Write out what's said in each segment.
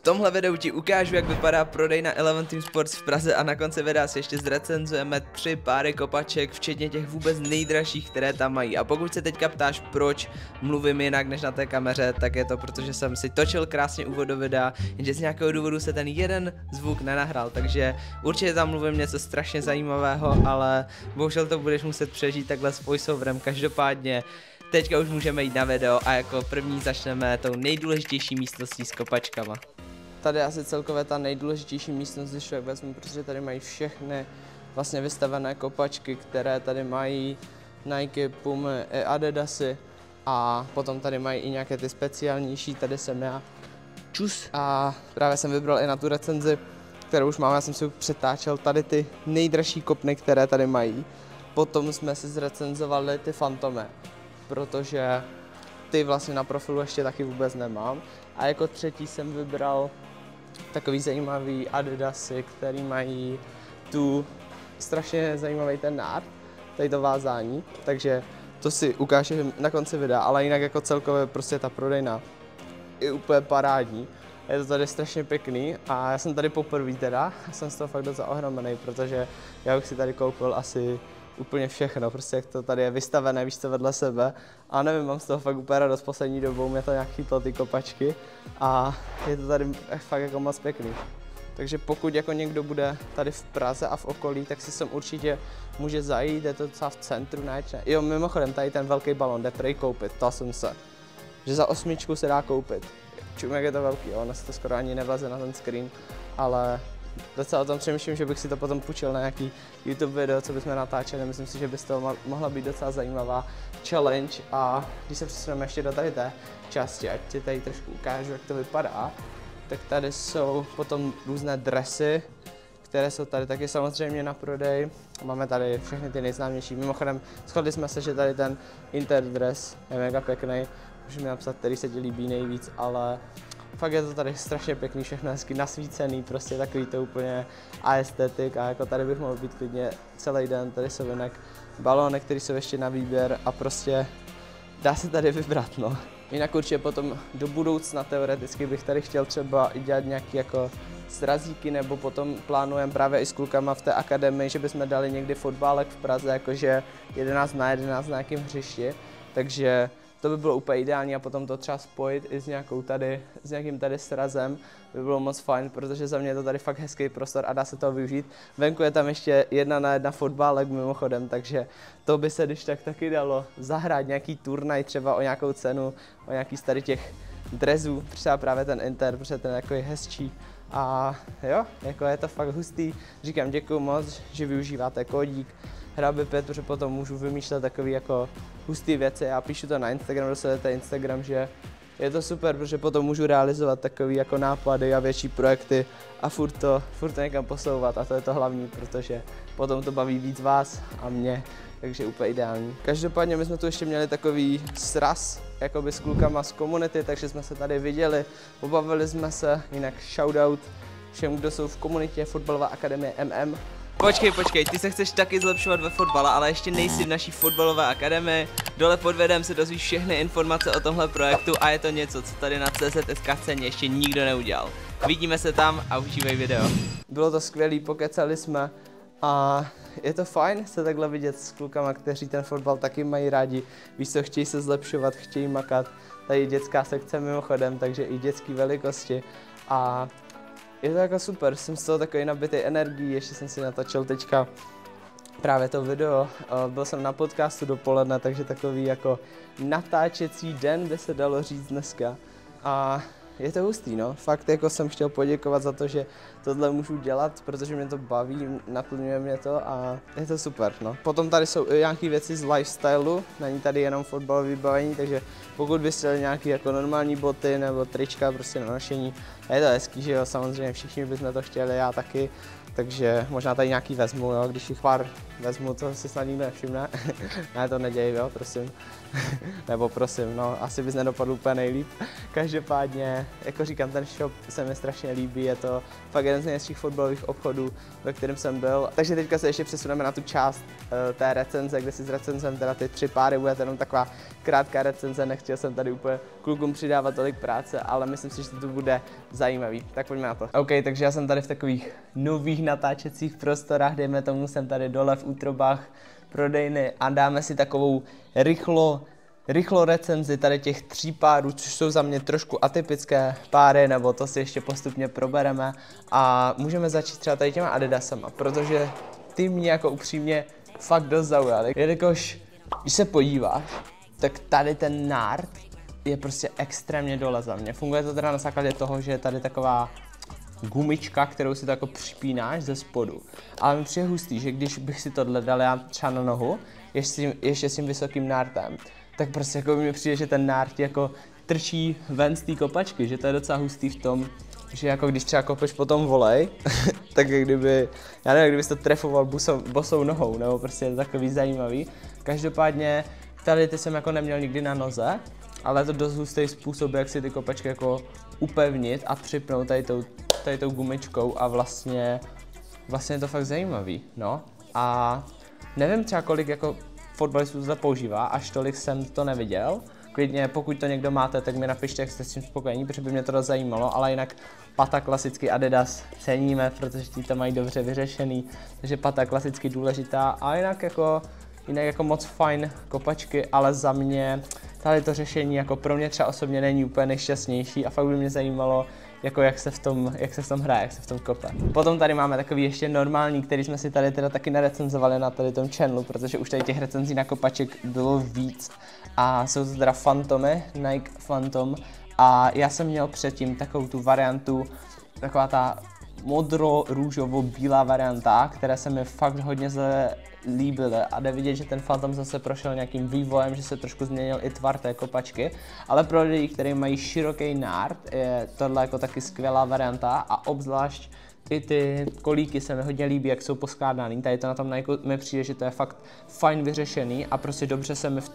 tomhle videu ti ukážu, jak vypadá prodej na Eleven Team Sports v Praze a na konci videa si ještě zrecenzujeme 3 páry kopaček, včetně těch vůbec nejdražších, které tam mají. A pokud se teďka ptáš, proč mluvím jinak než na té kameře, tak je to protože jsem si točil krásně úvod do videa, jenže z nějakého důvodu se ten jeden zvuk nenahrál, takže určitě tam mluvím něco strašně zajímavého, ale bohužel to budeš muset přežít takhle s voiceoverem. Každopádně teďka už můžeme jít na video a jako první začneme tou nejdůležitější místností s kopačkama. Tady asi celkově ta nejdůležitější místnost, když člověk vezmu, protože tady mají všechny vlastně vystavené kopačky, které tady mají Nike, Puma, Adidasy a potom tady mají i nějaké ty speciálnější, tady jsem já. Čus. A právě jsem vybral i na tu recenzi, kterou už mám, já jsem si přetáčel tady ty nejdražší kopny, které tady mají. Potom jsme si zrecenzovali ty Fantomy, protože ty vlastně na profilu ještě taky vůbec nemám. A jako třetí jsem vybral takový zajímavý Adidasy, který mají tu strašně zajímavý ten nárt, tady to vázání, takže to si ukážu na konci videa, ale jinak jako celkově prostě ta prodejna je úplně parádní. Je to tady strašně pěkný a já jsem tady poprvé teda, jsem z toho fakt docela ohromený, protože já už si tady koupil asi úplně všechno, prostě jak to tady je vystavené, víš co, vedle sebe a nevím, mám z toho fakt úplně radost poslední dobou, mě to nějak chytlo ty kopačky a je to tady fakt jako moc pěkný. Takže pokud jako někdo bude tady v Praze a v okolí, tak si sem určitě může zajít, je to docela v centru, ne? Jo, mimochodem, tady ten velký balon jde prej koupit, to jsem se, že za 8 se dá koupit. Čum, jak je to velký, ono se to skoro ani nevleze na ten screen, ale docela o tom přemýšlím, že bych si to potom půjčil na nějaký YouTube video, co bychom natáčeli. Myslím si, že by z toho mohla být docela zajímavá challenge. A když se přesuneme ještě do tady té části, ať ti tady trošku ukážu, jak to vypadá, tak tady jsou potom různé dresy, které jsou tady taky samozřejmě na prodej. Máme tady všechny ty nejznámější. Mimochodem, shodli jsme se, že tady ten Inter dres je mega pěkný. Můžeme napsat, který se ti líbí nejvíc, ale fakt je to tady strašně pěkný, všechno hezky nasvícený, prostě takový to úplně aesthetic a jako tady bych mohl být klidně celý den, tady jsou jinak balóny, které jsou ještě na výběr a prostě dá se tady vybrat, no. Jinak určitě potom do budoucna teoreticky bych tady chtěl třeba i dělat nějaký jako srazíky, nebo potom plánujeme právě i s klukama v té akademii, že bychom dali někdy fotbálek v Praze, jakože 11 na 11 na nějakém hřišti, takže to by bylo úplně ideální a potom to třeba spojit i s nějakým tady srazem, by bylo moc fajn, protože za mě je to tady fakt hezký prostor a dá se toho využít. Venku je tam ještě 1 na 1 fotbálek mimochodem, takže to by se když tak taky dalo zahrát nějaký turnaj třeba o nějakou cenu, o nějaký z tady těch drezů, třeba právě ten Inter, protože ten jako je hezčí. A jo, jako je to fakt hustý. Říkám děkuju moc, že využíváte kódík Hraby5, protože potom můžu vymýšlet takové jako hustý věci. Já píšu to na Instagram, dosledujete Instagram, že je to super, protože potom můžu realizovat takové jako nápady a větší projekty a furt to někam posouvat a to je to hlavní, protože potom to baví víc vás a mě, takže úplně ideální. Každopádně my jsme tu ještě měli takový sraz jakoby s klukama z komunity, takže jsme se tady viděli, pobavili jsme se, jinak shoutout všem, kdo jsou v komunitě Fotbalová akademie MM. Počkej, ty se chceš taky zlepšovat ve fotbale, ale ještě nejsi v naší fotbalové akademii. Dole pod videem se dozvíš všechny informace o tomhle projektu a je to něco, co tady na CZSK scéně ještě nikdo neudělal. Vidíme se tam a užívej video. Bylo to skvělý, pokecali jsme a je to fajn se takhle vidět s klukama, kteří ten fotbal taky mají rádi. Víš co, chtějí se zlepšovat, chtějí makat. Tady je dětská sekce mimochodem, takže i dětské velikosti a je to jako super, jsem z toho takový nabitý energií, ještě jsem si natočil teďka právě to video, byl jsem na podcastu dopoledne, takže takový jako natáčecí den, by se dalo říct dneska a je to hustý, no, fakt jako jsem chtěl poděkovat za to, že tohle můžu dělat, protože mě to baví, naplňuje mě to a je to super, no. Potom tady jsou i nějaké věci z lifestylu, není tady jenom fotbalové vybavení, takže pokud byste měli nějaké jako normální boty nebo trička prostě na nošení, je to hezký, že jo, samozřejmě všichni bychom to chtěli, já taky, takže možná tady nějaký vezmu, jo, když jich pár vezmu, to si snad nikdo nevšimne, ne, to neděj, jo, prosím, nebo prosím, no, asi bys nedopadl úplně nejlíp, každopádně jako říkám, ten shop se mi strašně líbí, je to fakt jeden z nejhezčích fotbalových obchodů, ve kterém jsem byl. Takže teďka se ještě přesuneme na tu část té recenze, kde si zrecenzujeme teda ty 3 páry, bude to jenom taková krátká recenze, nechtěl jsem tady úplně klukům přidávat tolik práce, ale myslím si, že to bude zajímavý, tak pojďme na to. OK, takže já jsem tady v takových nových natáčecích prostorách, dejme tomu, jsem tady dole v útrobách prodejny a dáme si takovou rychlo recenzi tady těch 3 párů, což jsou za mě trošku atypické páry, nebo to si ještě postupně probereme a můžeme začít třeba tady těma Adidasama, protože ty mě jako upřímně fakt dost zaujaly. Jelikož, když se podíváš, tak tady ten nárt je prostě extrémně dole za mě. Funguje to teda na základě toho, že je tady taková gumička, kterou si to jako připínáš ze spodu. Ale mi přijde hustý, že když bych si tohle dal já třeba na nohu, ještě s tím vysokým nártem, tak prostě jako mi přijde, že ten nárt jako trčí ven z té kopačky, že to je docela hustý v tom, že jako když třeba kopeš po tom volej, tak kdyby, já nevím, kdybys to trefoval bosou nohou, nebo prostě je to takový zajímavý. Každopádně tady ty jsem jako neměl nikdy na noze, ale je to dost hustý způsob, jak si ty kopačky jako upevnit a připnout tady tou gumičkou a vlastně je to fakt zajímavý, no. A nevím třeba kolik jako fotbalistů to používá, až tolik jsem to neviděl. Klidně, pokud to někdo máte, tak mi napište, jak jste s tím spokojení, protože by mě to dost zajímalo, ale jinak pata klasicky Adidas ceníme, protože ti to mají dobře vyřešený, takže pata klasicky důležitá a jinak jako moc fajn kopačky, ale za mě tady to řešení jako pro mě třeba osobně není úplně nejšťastnější a fakt by mě zajímalo, jako jak se v tom hraje, jak se v tom kope. Potom tady máme takový ještě normální, který jsme si tady teda taky nerecenzovali na tady tom channelu, protože už tady těch recenzí na kopaček bylo víc a jsou to teda Fantomy, Nike Phantom a já jsem měl předtím takovou tu variantu, taková ta modro-růžovo-bílá varianta, které se mi fakt hodně líbily a jde vidět, že ten Phantom zase prošel nějakým vývojem, že se trošku změnil i tvar té kopačky, ale pro lidi, kteří mají široký nárt, je tohle jako taky skvělá varianta a obzvlášť i ty kolíky se mi hodně líbí, jak jsou poskládaný. Tady to na tom Nike mi přijde, že to je fakt fajn vyřešený a prostě dobře se mi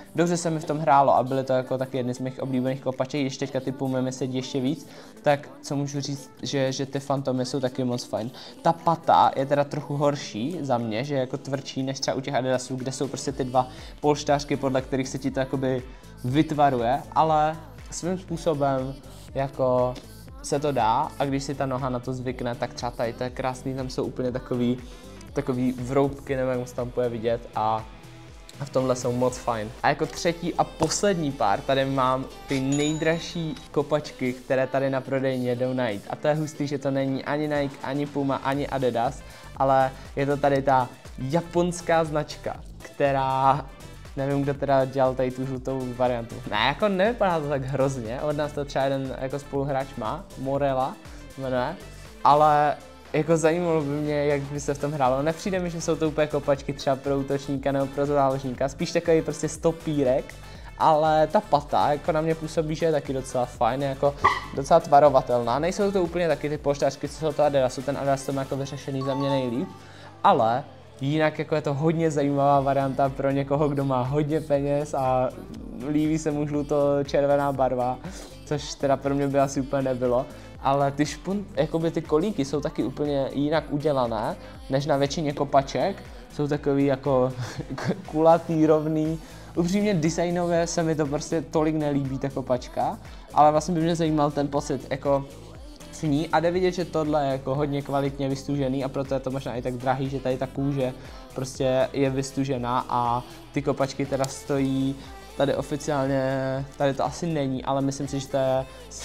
v tom hrálo a byly to jako taky jedny z mých oblíbených kopaček, když teďka ty Pumy mi sedí ještě víc, tak co můžu říct, že ty Phantomy jsou taky moc fajn. Ta pata je teda trochu horší za mě, že je jako tvrdší než třeba u těch Adidasů, kde jsou prostě ty 2 polštářky, podle kterých se ti to jakoby vytvaruje, ale svým způsobem jako se to dá a když si ta noha na to zvykne, tak třeba tady to je krásný, tam jsou úplně takový vroubky, nevím, jak se tam bude vidět a v tomhle jsou moc fajn. A jako třetí a poslední pár tady mám ty nejdražší kopačky, které tady na prodejně jdou najít. A to je hustý, že to není ani Nike, ani Puma, ani Adidas, ale je to tady ta japonská značka, která nevím, kdo teda dělal tady tu žlutou variantu. Ne, jako nevypadá to tak hrozně, od nás to třeba jeden jako spoluhráč má, Morela, jmenuje, ale jako zajímalo by mě, jak by se v tom hrálo. Nepřijde mi, že jsou to úplně kopačky třeba pro útočníka nebo pro záložníka, spíš takový prostě stopírek, ale ta pata jako na mě působí, že je taky docela fajn, jako docela tvarovatelná. Nejsou to úplně taky ty polštářky, co jsou to Adidasu, ten Adidas to má jako vyřešený za mě nejlíp, ale jinak jako je to hodně zajímavá varianta pro někoho, kdo má hodně peněz a líbí se mu žluto-červená barva, což teda pro mě by asi úplně nebylo. Ale jakoby ty kolíky jsou taky úplně jinak udělané, než na většině kopaček. Jsou takový jako kulatý, rovný. Upřímně designově se mi to prostě tolik nelíbí, ta kopačka, ale vlastně by mě zajímal ten pocit jako s ní a jde vidět, že tohle je jako hodně kvalitně vystužený a proto je to možná i tak drahý, že tady ta kůže prostě je vystužená a ty kopačky teda stojí tady oficiálně, tady to asi není, ale myslím si, že to je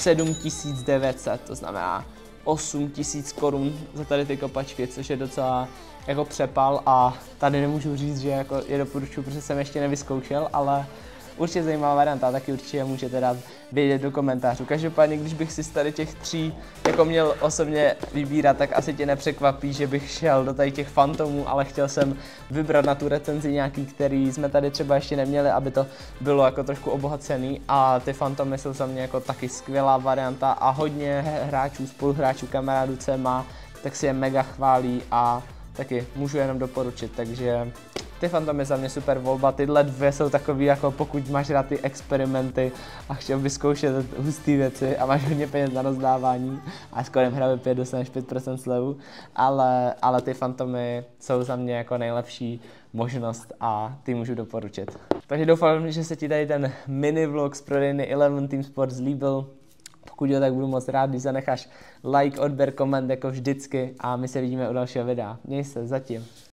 7900, to znamená 8000 korun za tady ty kopačky, což je docela jako přepal a tady nemůžu říct, že jako je doporučuji, protože jsem ještě nevyzkoušel, ale určitě zajímavá varianta, taky určitě můžete dát vědět do komentářů. Každopádně, když bych si z tady těch 3 jako měl osobně vybírat, tak asi tě nepřekvapí, že bych šel do tady těch Fantomů, ale chtěl jsem vybrat na tu recenzi nějaký, který jsme tady třeba ještě neměli, aby to bylo jako trošku obohacený a ty Fantomy jsou za mě jako taky skvělá varianta a hodně hráčů, spoluhráčů, kamarádů, co má, tak si je mega chválí a taky můžu jenom doporučit, takže ty Fantomy za mě super volba, tyhle dvě jsou takový jako pokud máš rád ty experimenty a chtěl vyzkoušet hustý věci a máš hodně peněz na rozdávání a s kódem hra 5 dostaneš 5% slevu, ale ty Fantomy jsou za mě jako nejlepší možnost a ty můžu doporučit. Takže doufám, že se ti tady ten mini vlog z prodejny 11 Team Sports líbil. Pokud jo, tak budu moc rád, když zanecháš like, odběr, koment jako vždycky a my se vidíme u dalšího videa. Měj se, zatím.